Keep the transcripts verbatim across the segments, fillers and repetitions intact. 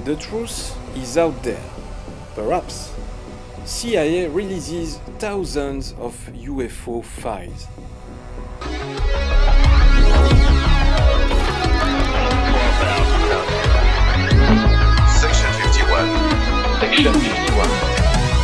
The truth is out there. Perhaps. C I A releases thousands of U F O files. Section fifty-one. Section fifty-one.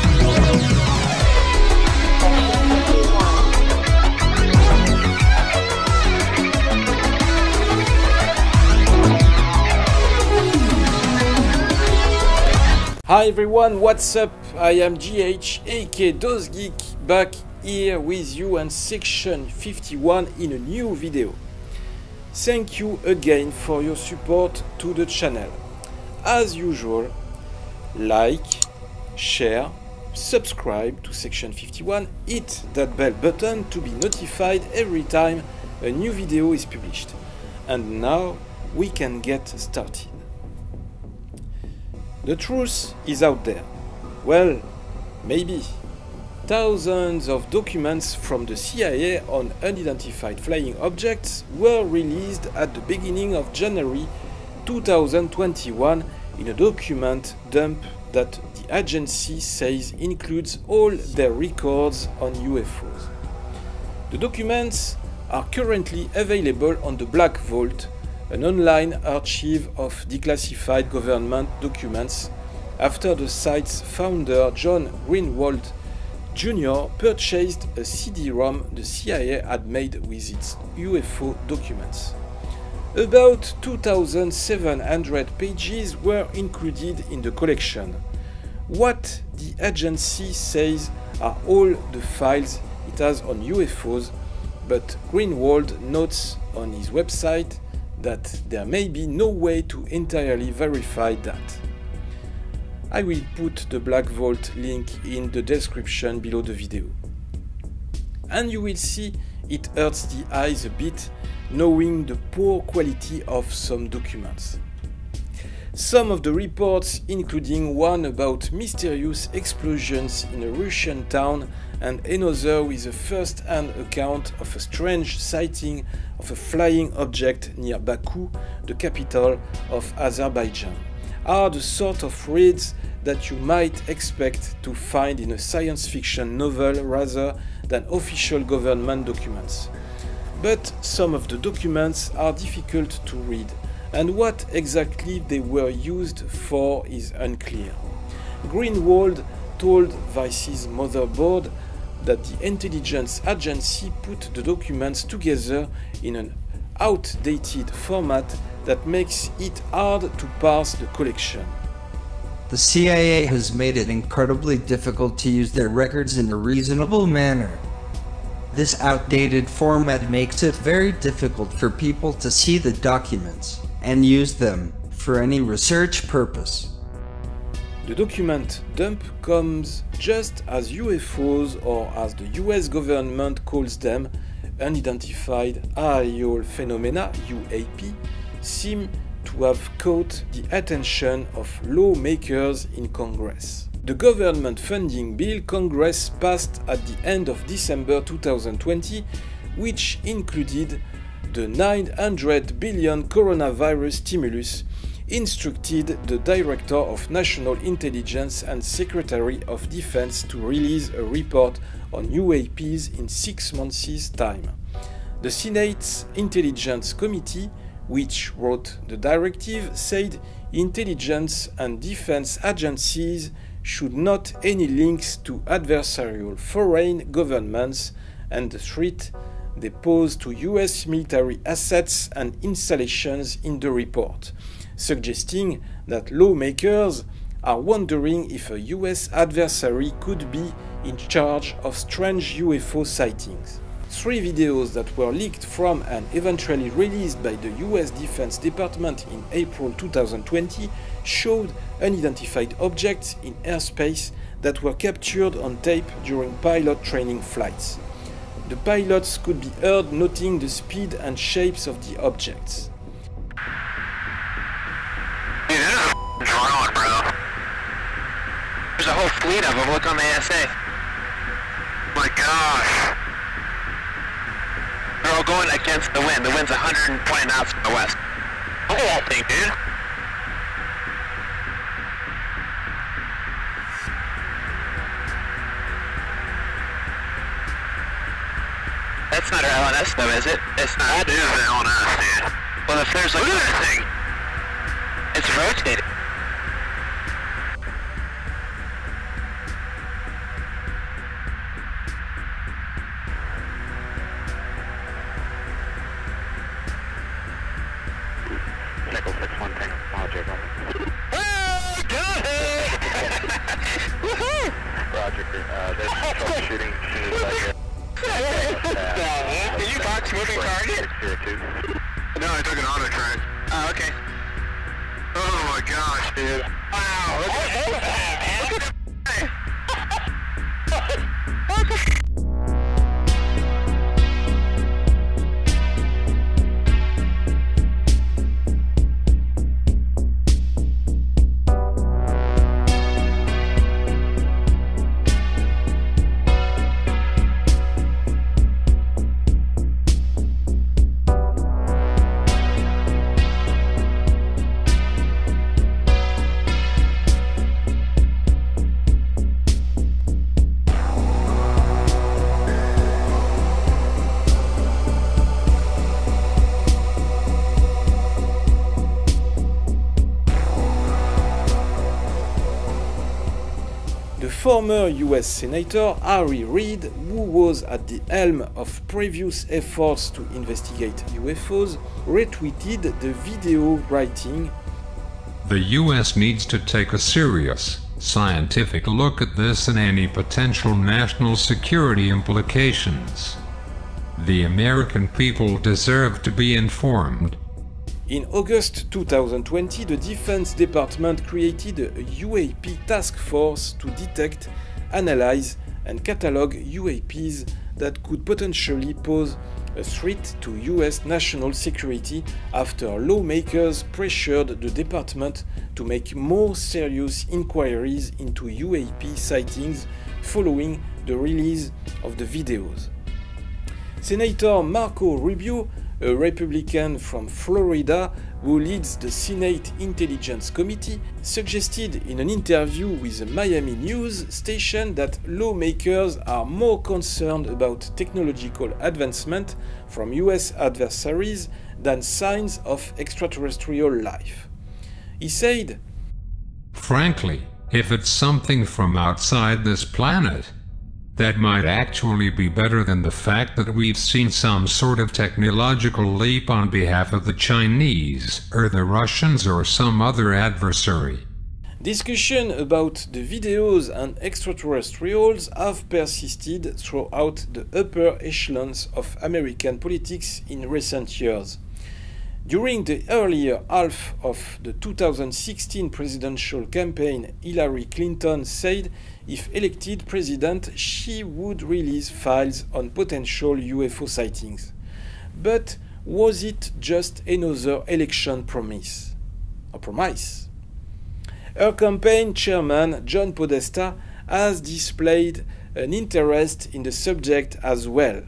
Hi everyone, what's up? I am G H, aka DozGeek, back here with you on Section fifty-one in a new video. Thank you again for your support to the channel. As usual, like, share, subscribe to Section fifty-one, hit that bell button to be notified every time a new video is published. And now we can get started. The truth is out there. Well, maybe. Thousands of documents from the C I A on unidentified flying objects were released at the beginning of January two thousand twenty-one in a document dump that the agency says includes all their records on U F Os. The documents are currently available on the Black Vault, an online archive of declassified government documents, after the site's founder John Greenwald Junior purchased a C D ROM the C I A had made with its U F O documents. About two thousand seven hundred pages were included in the collection. What the agency says are all the files it has on U F Os, but Greenwald notes on his website that there may be no way to entirely verify that. I will put the Black Vault link in the description below the video. And you will see it hurts the eyes a bit knowing the poor quality of some documents. Some of the reports, including one about mysterious explosions in a Russian town and another with a first-hand account of a strange sighting of a flying object near Baku, the capital of Azerbaijan, are the sort of reads that you might expect to find in a science fiction novel rather than official government documents. But some of the documents are difficult to read, and what exactly they were used for is unclear. Greenwald told Vice's motherboard that the intelligence agency put the documents together in an outdated format that makes it hard to parse the collection. The C I A has made it incredibly difficult to use their records in a reasonable manner. This outdated format makes it very difficult for people to see the documents and use them for any research purpose. The document dump comes just as U F Os, or as the U S government calls them, unidentified aerial phenomena U A P, seem to have caught the attention of lawmakers in Congress. The government funding bill Congress passed at the end of December two thousand twenty, which included the nine hundred billion coronavirus stimulus, instructed the Director of National Intelligence and Secretary of Defense to release a report on U A Ps in six months' time. The Senate's Intelligence Committee, which wrote the directive, said intelligence and defense agencies should not any links to adversarial foreign governments and the threat they pose to U S military assets and installations in the report, suggesting that lawmakers are wondering if a U S adversary could be in charge of strange U F O sightings. Three videos that were leaked from and eventually released by the U S Defense Department in April two thousand twenty showed unidentified objects in airspace that were captured on tape during pilot training flights. The pilots could be heard noting the speed and shapes of the objects. Dude, this is a drone, bro. There's a whole fleet of them. Look on the A S A. My gosh. They're all going against the wind. The wind's one hundred twenty knots from the west. Look at that thing, dude. That's not our L N S though, is it? It's not. That is L N S, dude. Well, if there's like... Look at that thing! It's rotating. Nickel six one tank, Roger, Oh, got it! Woohoo! Roger, uh, there's troubleshooting as soon as I get... Did you box moving target? No, I took an auto track. Oh, okay. Oh my gosh, dude. Wow, look at that, man. The former U S Senator Harry Reid, who was at the helm of previous efforts to investigate U F Os, retweeted the video writing, "The U S needs to take a serious, scientific look at this and any potential national security implications. The American people deserve to be informed." In August two thousand twenty, the Defense Department created a U A P task force to detect, analyze, and catalog U A Ps that could potentially pose a threat to U S national security after lawmakers pressured the department to make more serious inquiries into U A P sightings following the release of the videos. Senator Marco Rubio, a Republican from Florida who leads the Senate Intelligence Committee, suggested in an interview with a Miami news station that lawmakers are more concerned about technological advancement from U S adversaries than signs of extraterrestrial life. He said, "Frankly, if it's something from outside this planet, that might actually be better than the fact that we've seen some sort of technological leap on behalf of the Chinese, or the Russians, or some other adversary." Discussion about the videos and extraterrestrials have persisted throughout the upper echelons of American politics in recent years. During the earlier half of the two thousand sixteen presidential campaign, Hillary Clinton said if elected president, she would release files on potential U F O sightings. But was it just another election promise? A promise? Her campaign chairman, John Podesta, has displayed an interest in the subject as well.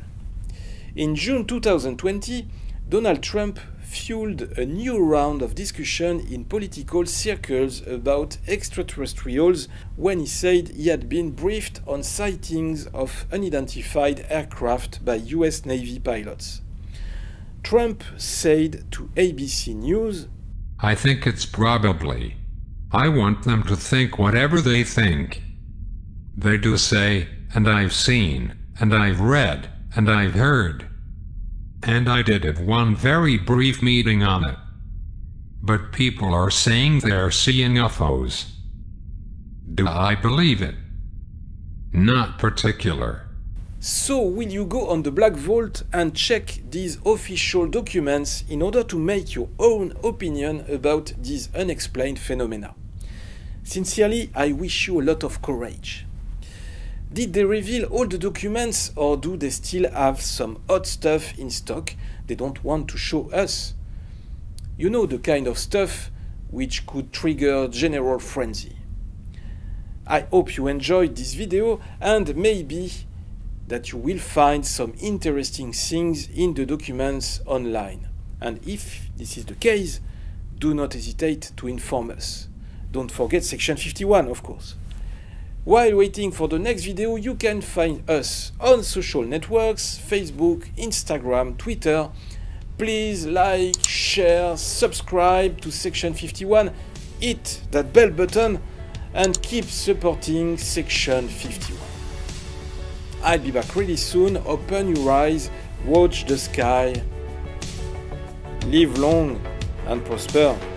In June two thousand twenty, Donald Trump fueled a new round of discussion in political circles about extraterrestrials when he said he had been briefed on sightings of unidentified aircraft by U S Navy pilots. Trump said to A B C News, "I think it's probably. I want them to think whatever they think. They do say, and I've seen, and I've read, and I've heard. And I did have one very brief meeting on it. But people are saying they're seeing U F Os. Do I believe it? Not particular." So will you go on the Black Vault and check these official documents in order to make your own opinion about these unexplained phenomena? Sincerely, I wish you a lot of courage. Did they reveal all the documents, or do they still have some odd stuff in stock they don't want to show us? You know, the kind of stuff which could trigger general frenzy. I hope you enjoyed this video, and maybe that you will find some interesting things in the documents online. And if this is the case, do not hesitate to inform us. Don't forget section fifty-one, of course. While waiting for the next video, you can find us on social networks, Facebook, Instagram, Twitter. Please like, share, subscribe to Section fifty-one, hit that bell button and keep supporting Section fifty-one. I'll be back really soon. Open your eyes, watch the sky, live long and prosper.